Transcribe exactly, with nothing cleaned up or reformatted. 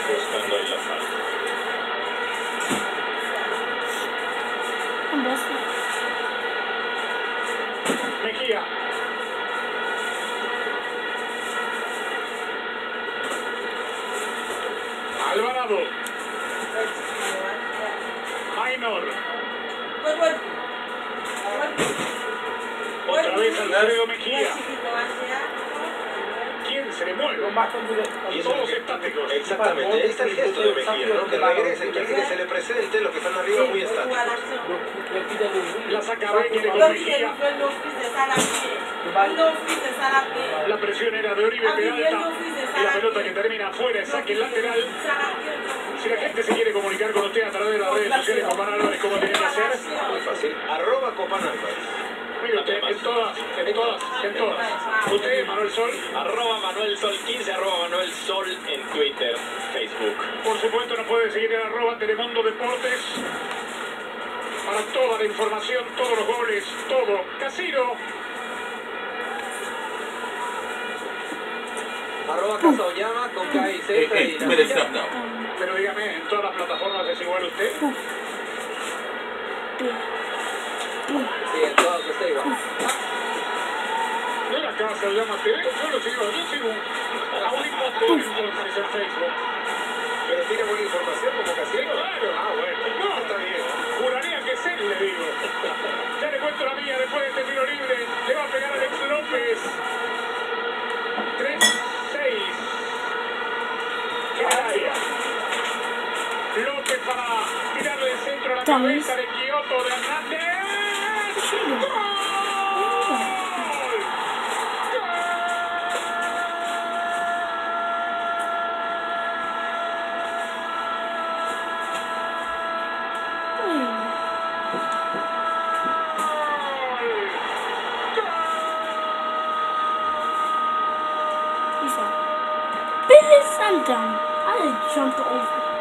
buscando ahí la falta. Mejía. Alvarado. Minor. Otra vez Alfredo Mejía. ¿Quién se le mueve? Y Todos estáticos. Exactamente, ahí está el gesto de Mejía, ¿no? Que regrese, que se le presente los que están arriba muy estáticos. La saca Beñere con Mejía. La presión era de Oribe Peralta. Y la pelota que termina afuera, saque lateral. Si la gente se quiere comunicar con usted a través de las redes sociales, Copán Álvarez, ¿cómo tiene que hacer? Muy fácil. Arroba Copán Álvarez. Mire usted, en todas, en todas, en todas. Usted, Manuel Sol. Arroba Manuel Sol quince, arroba Manuel Sol en Twitter, Facebook. Por supuesto, nos puede seguir en arroba Telemundo Deportes. Para toda la información, todos los goles, todo. Casino. Arroba Casa Oyama con K y Z Hey, hey, y you better stop now. Pero dígame, ¿en todas las plataformas es igual usted? Sí, en todas está igual. No la Casa Oyama T V, yo lo sigo, yo sigo a un montón entonces en Facebook. Pero tiene buena información como Casino. Claro. Ah, bueno. No, Está bien. juraría que sí, le digo. Ya le cuento la mía después de este tiro libre. Le va a pegar Alex López. tres seis. En el área. López para tirarle el centro a la cabeza de Kioto de Hernández. ¡Gol! Billy Sandon. I didn't jump over.